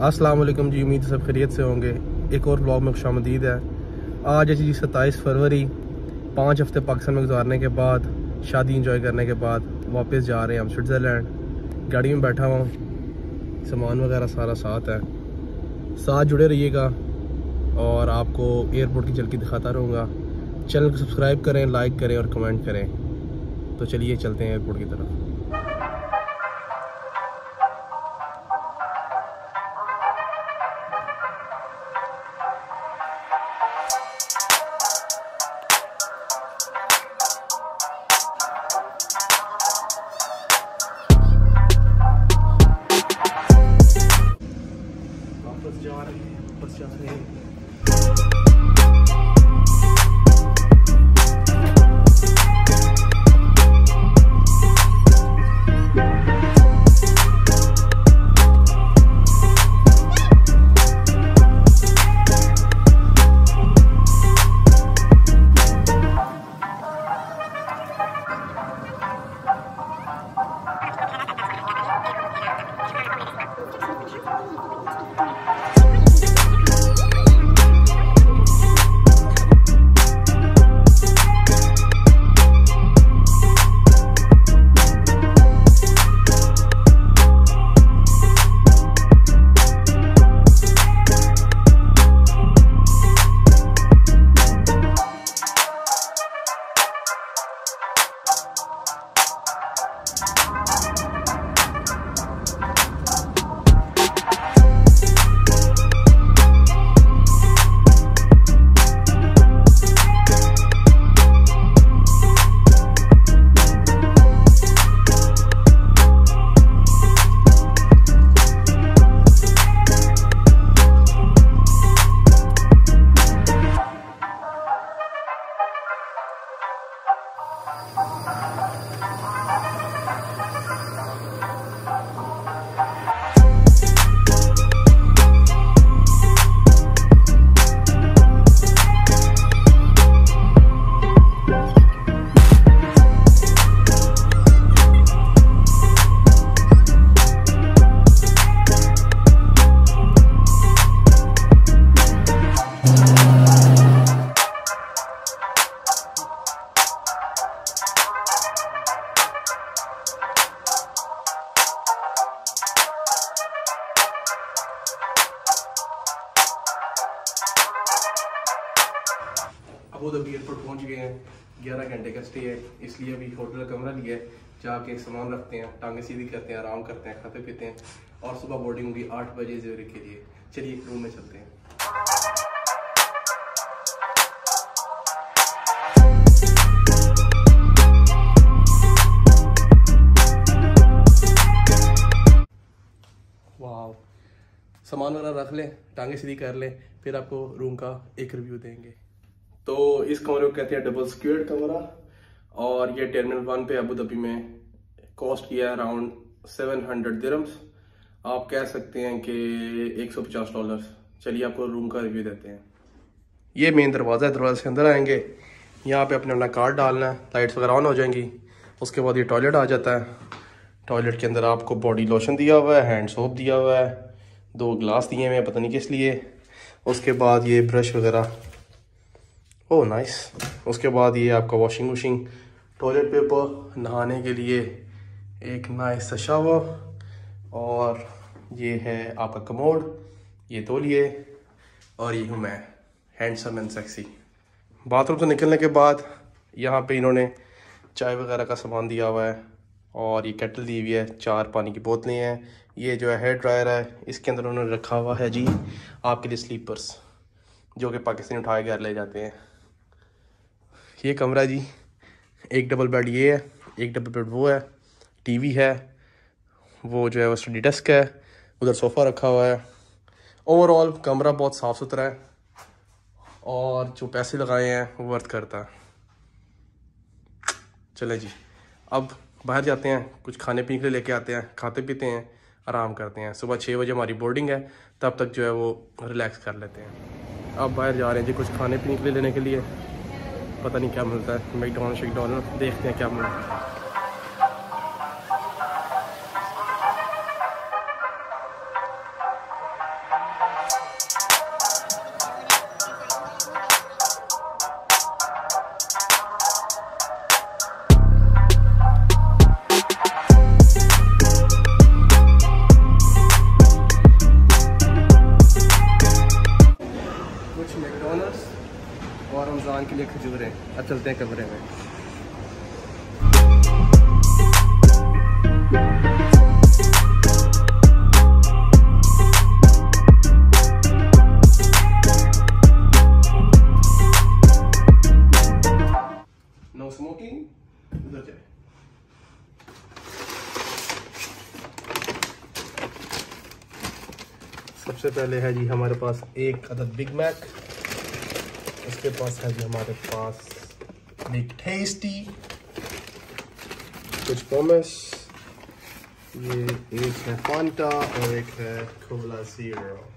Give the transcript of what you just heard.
अस्सलाम वालेकुम जी, उम्मीद सब खैरियत से होंगे। एक और ब्लॉग में खुशामदीद है। आज है जी 27 फरवरी। 5 हफ्ते पाकिस्तान में गुजारने के बाद, शादी इंजॉय करने के बाद वापस जा रहे हैं हम स्विट्ज़रलैंड। गाड़ी में बैठा हुआ हूँ, सामान वगैरह सारा साथ है। साथ जुड़े रहिएगा और आपको एयरपोर्ट की झलकी दिखाता रहूँगा। चैनल को सब्सक्राइब करें, लाइक करें और कमेंट करें। तो चलिए चलते हैं एयरपोर्ट की तरफ। वापस जा रहे हैं। अबू धाबी एयरपोर्ट पहुंच गए हैं। 11 घंटे का स्टे है, इसलिए अभी होटल का कमरा लिया है। जाके सामान रखते हैं, टांगे सीधी करते हैं, आराम करते हैं, खाते पीते हैं और सुबह बोर्डिंग होगी 8 बजे ज़रूरी के लिए। चलिए रूम में चलते हैं। वाह, सामान वगैरह रख लें, टांगे सीधी कर लें, फिर आपको रूम का एक रिव्यू देंगे। तो इस कमरे को कहते हैं डबल स्क्वायर्ड कमरा और ये टर्मिनल 1 पे अबू धाबी में कॉस्ट किया है अराउंड 700 दिरहम्स। आप कह सकते हैं कि $150। चलिए आपको रूम का रिव्यू देते हैं। ये मेन दरवाज़ा है, दरवाजे से अंदर आएंगे। यहाँ पे अपने अपना कार्ड डालना है, लाइट्स वगैरह ऑन हो जाएंगी। उसके बाद ये टॉयलेट आ जाता है। टॉयलेट के अंदर आपको बॉडी लोशन दिया हुआ है, हैंड सोप दिया हुआ है, 2 ग्लास दिए हुए हैं, पता नहीं किस लिए। उसके बाद ये ब्रश वगैरह, ओह नाइस। उसके बाद ये आपका वॉशिंग मशीन, टॉयलेट पेपर, नहाने के लिए एक नाइस सा शावर और ये है आपका कमोड, ये तौलिए और ये हूँ मैं, हैंडसम एंड सेक्सी। बाथरूम से निकलने के बाद यहाँ पे इन्होंने चाय वगैरह का सामान दिया हुआ है और ये केटल दी हुई है, 4 पानी की बोतलें हैं। ये जो है हेयर ड्रायर है, इसके अंदर उन्होंने रखा हुआ है जी आपके लिए स्लीपर्स, जो कि पाकिस्तानी उठा के घर ले जाते हैं। ये कमरा जी, एक डबल बेड ये है, एक डबल बेड वो है, टीवी है, वो जो है वो स्टडी डेस्क है, उधर सोफ़ा रखा हुआ है। ओवरऑल कमरा बहुत साफ़ सुथरा है और जो पैसे लगाए हैं वो वर्थ करता है। चलें जी, अब बाहर जाते हैं, कुछ खाने पीने के लिए लेके आते हैं, खाते पीते हैं, आराम करते हैं। सुबह 6 बजे हमारी बोर्डिंग है, तब तक जो है वो रिलैक्स कर लेते हैं। अब बाहर जा रहे हैं जी कुछ खाने पीने के लिए लेने के लिए, पता नहीं क्या मिलता है, मैकडॉनल्ड शेकडॉनल्ड, देखते हैं क्या मिलता है। खजूरें। अब चलते हैं कमरे में। नो स्मोकिंग, उधर जाए। सबसे पहले है जी हमारे पास एक अदद बिग मैक, उसके पास है जी हमारे पास बिग टेस्टी, कुछ पोमस, ये एक है फांटा और एक है कोला ज़ीरो।